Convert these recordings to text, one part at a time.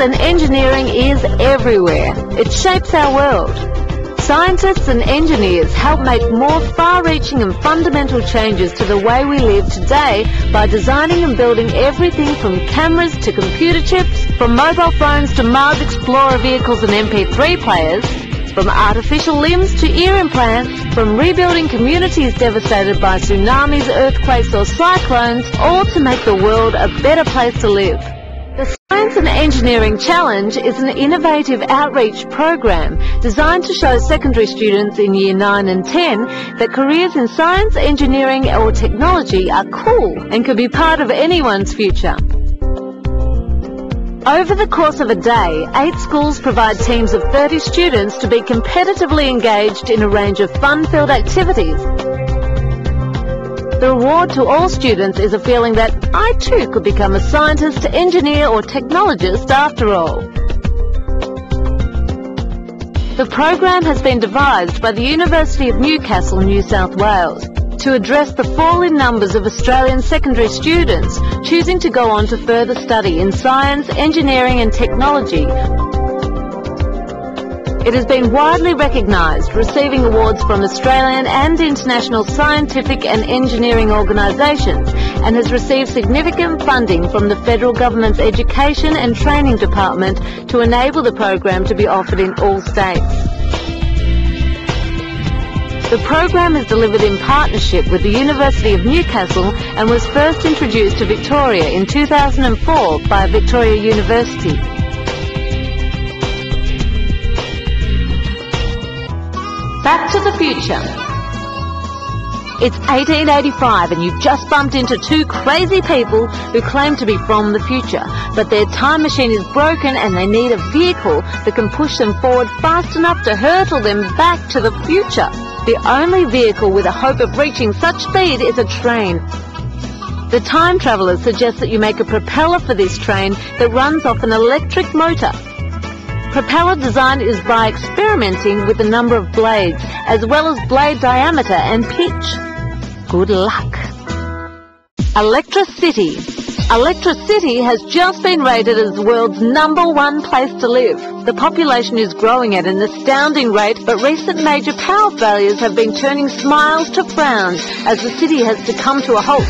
and engineering is everywhere. It shapes our world. Scientists and engineers help make more far-reaching and fundamental changes to the way we live today by designing and building everything from cameras to computer chips, from mobile phones to Mars Explorer vehicles and MP3 players, from artificial limbs to ear implants, from rebuilding communities devastated by tsunamis, earthquakes or cyclones, all to make the world a better place to live. The Science and Engineering Challenge is an innovative outreach program designed to show secondary students in Year 9 and 10 that careers in science, engineering or technology are cool and can be part of anyone's future. Over the course of a day, 8 schools provide teams of 30 students to be competitively engaged in a range of fun-filled activities. The reward to all students is a feeling that I too could become a scientist, engineer or technologist after all. The program has been devised by the University of Newcastle, New South Wales, to address the fall in numbers of Australian secondary students choosing to go on to further study in science, engineering and technology. It has been widely recognised, receiving awards from Australian and international scientific and engineering organisations, and has received significant funding from the Federal Government's Education and Training Department to enable the program to be offered in all states. The program is delivered in partnership with the University of Newcastle and was first introduced to Victoria in 2004 by Victoria University. Back to the future. It's 1885 and you've just bumped into 2 crazy people who claim to be from the future, but their time machine is broken and they need a vehicle that can push them forward fast enough to hurtle them back to the future. The only vehicle with a hope of reaching such speed is a train. The time travellers suggest that you make a propeller for this train that runs off an electric motor. Propeller design is by experimenting with the number of blades, as well as blade diameter and pitch. Good luck. Electra City. Electra City has just been rated as the world's #1 place to live. The population is growing at an astounding rate, but recent major power failures have been turning smiles to frowns as the city has succumbed to a halt.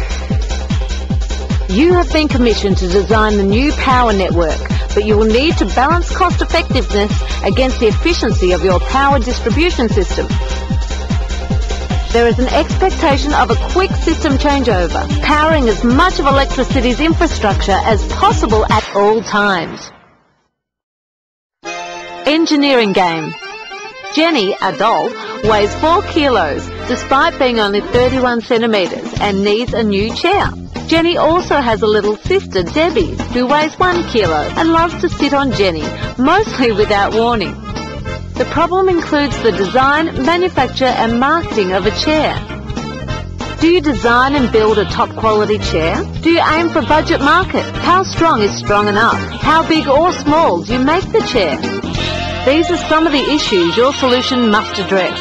You have been commissioned to design the new power network, but you will need to balance cost effectiveness against the efficiency of your power distribution system. There is an expectation of a quick system changeover, powering as much of Electra City's infrastructure as possible at all times. Engineering game. Jenny, a doll, weighs 4 kilos despite being only 31 centimetres and needs a new chair. Jenny also has a little sister, Debbie, who weighs 1 kilo and loves to sit on Jenny, mostly without warning. The problem includes the design, manufacture and marketing of a chair. Do you design and build a top quality chair? Do you aim for budget market? How strong is strong enough? How big or small do you make the chair? These are some of the issues your solution must address.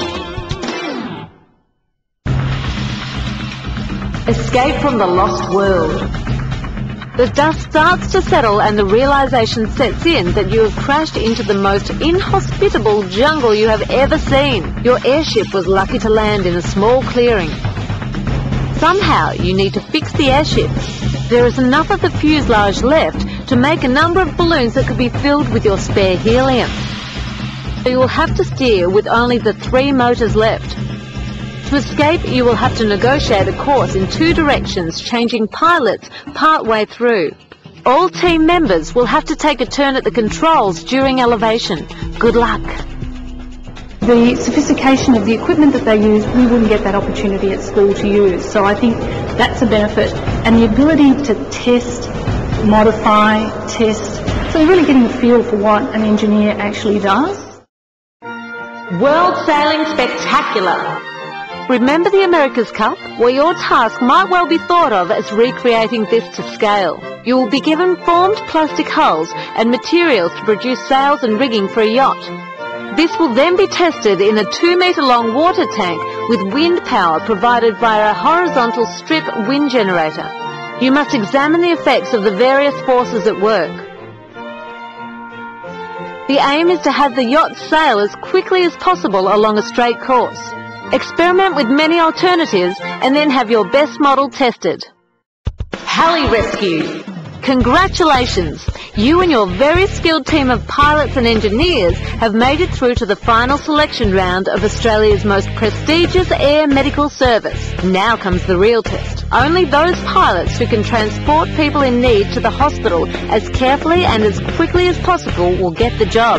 Escape from the lost world. The dust starts to settle and the realization sets in that you have crashed into the most inhospitable jungle you have ever seen. Your airship was lucky to land in a small clearing. Somehow you need to fix the airship. There is enough of the fuselage left to make a number of balloons that could be filled with your spare helium. So you will have to steer with only the 3 motors left. To escape, you will have to negotiate a course in 2 directions, changing pilots part-way through. All team members will have to take a turn at the controls during elevation. Good luck. The sophistication of the equipment that they use, we wouldn't get that opportunity at school to use. So I think that's a benefit. And the ability to test, modify, test. So you're really getting a feel for what an engineer actually does. World Sailing Spectacular. Remember the America's Cup? Well, your task might well be thought of as recreating this to scale. You will be given formed plastic hulls and materials to produce sails and rigging for a yacht. This will then be tested in a 2-metre-long water tank with wind power provided via a horizontal strip wind generator. You must examine the effects of the various forces at work. The aim is to have the yacht sail as quickly as possible along a straight course. Experiment with many alternatives and then have your best model tested. Heli Rescue. Congratulations! You and your very skilled team of pilots and engineers have made it through to the final selection round of Australia's most prestigious air medical service. Now comes the real test. Only those pilots who can transport people in need to the hospital as carefully and as quickly as possible will get the job.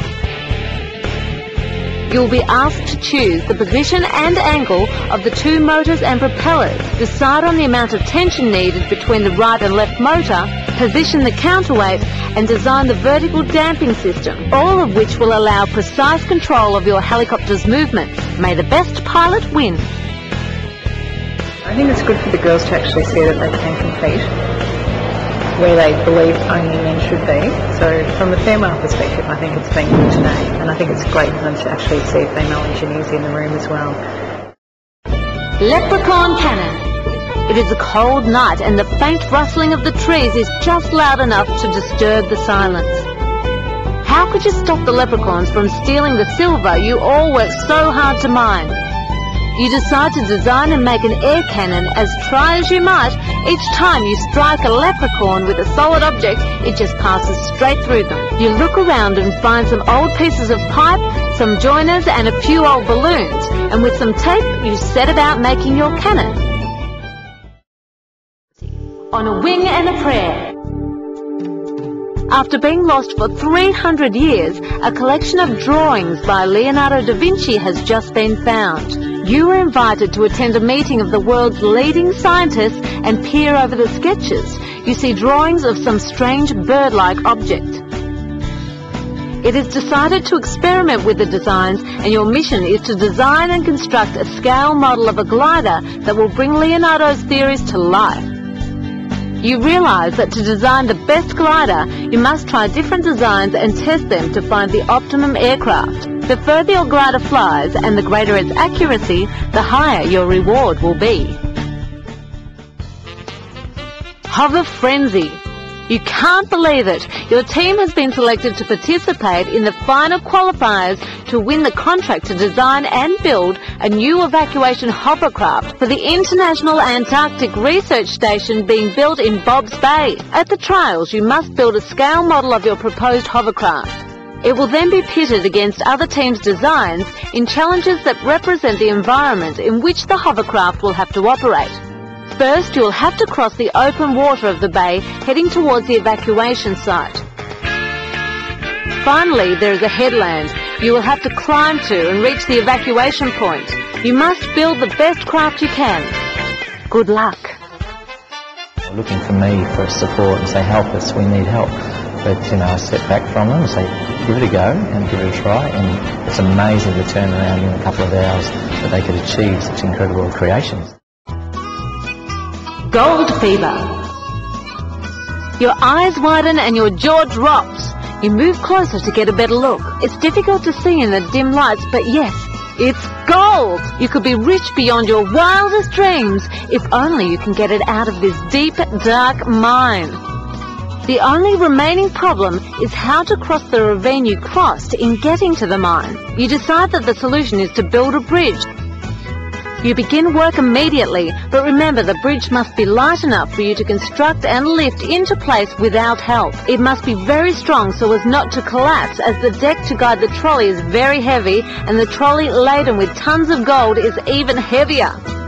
You'll be asked to choose the position and angle of the two motors and propellers, decide on the amount of tension needed between the right and left motor, position the counterweight, and design the vertical damping system, all of which will allow precise control of your helicopter's movements. May the best pilot win. I think it's good for the girls to actually see that they can compete where they believe only men should be. So from the female perspective, I think it's been good today, and I think it's great for them to actually see female engineers in the room as well. Leprechaun Cannon. It is a cold night and the faint rustling of the trees is just loud enough to disturb the silence. How could you stop the leprechauns from stealing the silver you all worked so hard to mine? You decide to design and make an air cannon as try as you might. Each time you strike a leprechaun with a solid object, it just passes straight through them. You look around and find some old pieces of pipe, some joiners and a few old balloons, and with some tape you set about making your cannon. On a Wing and a Prayer. After being lost for 300 years, a collection of drawings by Leonardo da Vinci has just been found. You were invited to attend a meeting of the world's leading scientists and peer over the sketches. You see drawings of some strange bird-like object. It is decided to experiment with the designs, and your mission is to design and construct a scale model of a glider that will bring Leonardo's theories to life. You realize that to design the best glider, you must try different designs and test them to find the optimum aircraft. The further your glider flies and the greater its accuracy, the higher your reward will be. Hover Frenzy. You can't believe it. Your team has been selected to participate in the final qualifiers to win the contract to design and build a new evacuation hovercraft for the International Antarctic Research Station being built in Bob's Bay. At the trials, you must build a scale model of your proposed hovercraft. It will then be pitted against other teams' designs in challenges that represent the environment in which the hovercraft will have to operate. First, you'll have to cross the open water of the bay heading towards the evacuation site. Finally, there is a headland you will have to climb to and reach the evacuation point. You must build the best craft you can. Good luck. They're looking for me for support and say, help us, we need help. But, I step back from them and say, give it a go and give it a try. And it's amazing the turnaround in a couple of hours that they could achieve such incredible creations. Gold Fever. Your eyes widen and your jaw drops. You move closer to get a better look. It's difficult to see in the dim lights, but yes, it's gold! You could be rich beyond your wildest dreams if only you can get it out of this deep, dark mine. The only remaining problem is how to cross the ravine you crossed in getting to the mine. You decide that the solution is to build a bridge. You begin work immediately, but remember the bridge must be light enough for you to construct and lift into place without help. It must be very strong so as not to collapse, as the deck to guide the trolley is very heavy and the trolley laden with tons of gold is even heavier.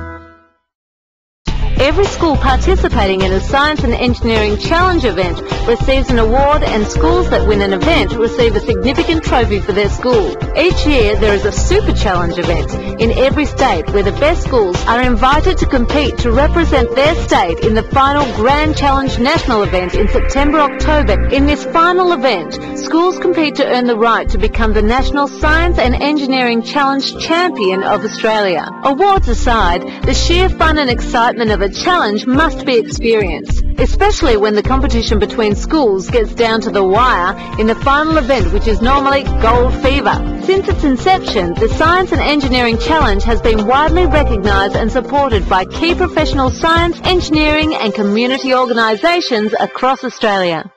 Every school participating in a Science and Engineering Challenge event receives an award, and schools that win an event receive a significant trophy for their school. Each year there is a Super Challenge event in every state where the best schools are invited to compete to represent their state in the final Grand Challenge National event in September-October. In this final event, schools compete to earn the right to become the National Science and Engineering Challenge Champion of Australia. Awards aside, the sheer fun and excitement of a challenge must be experienced, especially when the competition between schools gets down to the wire in the final event, which is normally Gold Fever. Since its inception, the Science and Engineering Challenge has been widely recognised and supported by key professional science, engineering and community organisations across Australia.